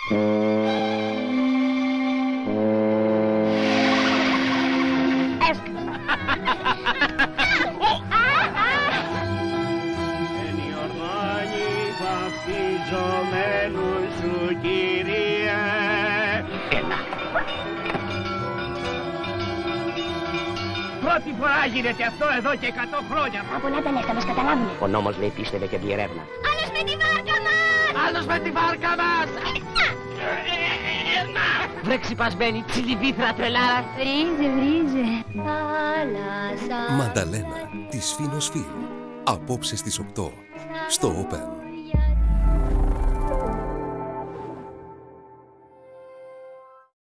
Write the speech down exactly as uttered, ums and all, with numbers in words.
Βαπτιζομένου σου, Κύριε. Ένα. Πρώτη φορά γίνεται αυτό εδώ και εκατό χρόνια. Από να τα λεφτά μας καταλάβουνε. Ο νόμος λέει πίστευε και διερεύνα. Άλλος με τη βάρκα μας! Άλλος με τη βάρκα μας! Βρε ξυπασμένη, τσιλιβήθρα τρελάρα. Βρίζε, βρίζε. Θάλασσα. Μανταλένα της Φίνος Φιλμ. Απόψε στις οκτώ στο Open.